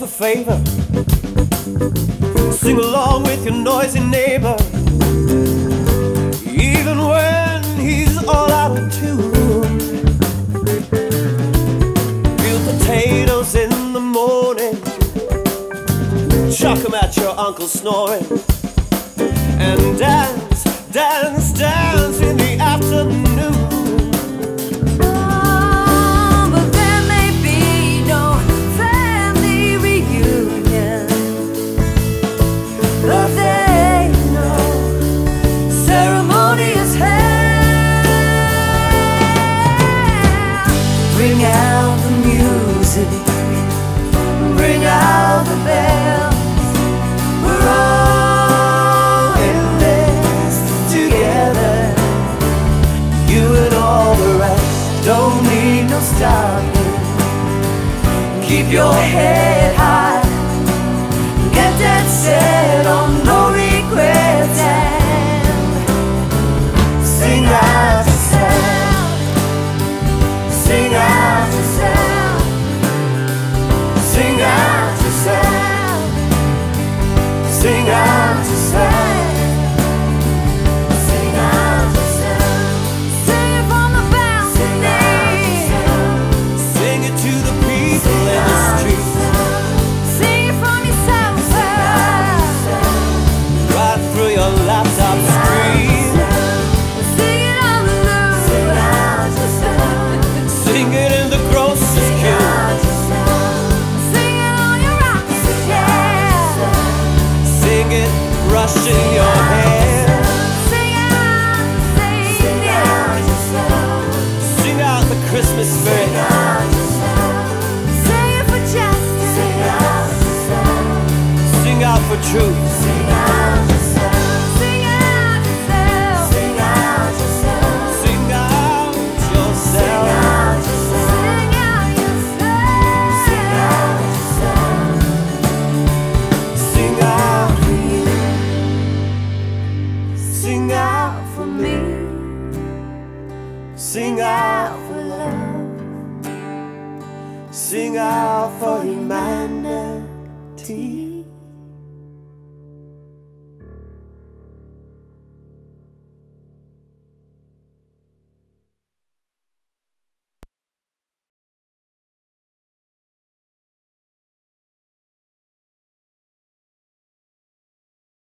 favour. Sing along with your noisy neighbour, even when he's all out of tune. Peel potatoes in the morning, chuck 'em at your uncle snoring, and dance, dance, dance in the afternoon. But there ain't no ceremony as hell. Bring out the music, bring out the bells. We're all in this together, you and all the rest. Don't need no stopping. Keep your head high, get that set on no regrets, and sing out yourself, sing out yourself, sing out yourself, sing out yourself, sing out yourself. Sing it from the balcony, sing it to the people in the street. Through your laptop screen, sing it on the loop, sing it in the grocer's queue, sing it on your rocking chair, sing it brushing your hair, sing out, sing out the Christmas spirit, sing it for justice, sing out for truth, sing out. Sing out for love, sing out for humanity.